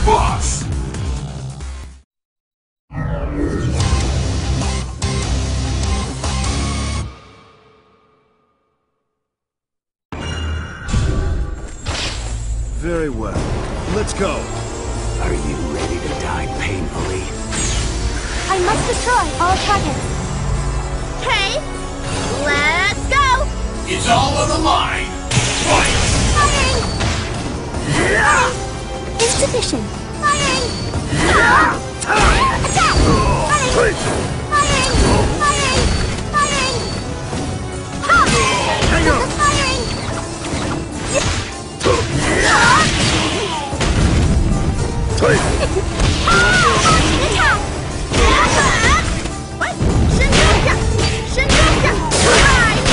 boss! Very well. Let's go. Are you ready to die painfully? I must destroy all targets. Okay, let's go! It's all on the line! Fight! Fighting! Insufficient. Fighting! Attack! Fighting! Fighting! Fighting! Fighting! Ha! Hang on! Fighting! Attack! What? Shinjuka! Shinjuka! Right!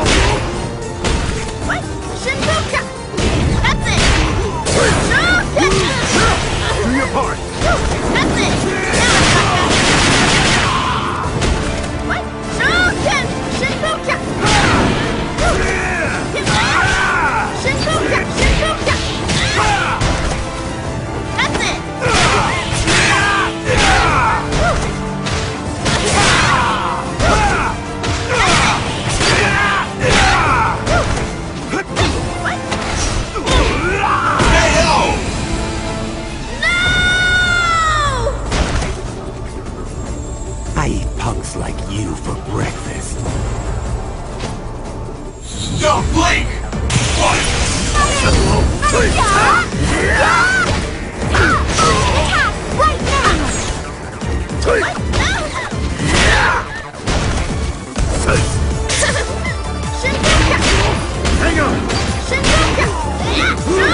What? Shinjuka! That's it! Shinjuka! Do your part! That's it! Now what? Shoryuken! Shinjuka! Shinjuka! Shinjuka! That's it! I eat punks like you for breakfast. Don't blink! Fight! Attack! Right now! Shinjuka! Hang on! Shinjuka!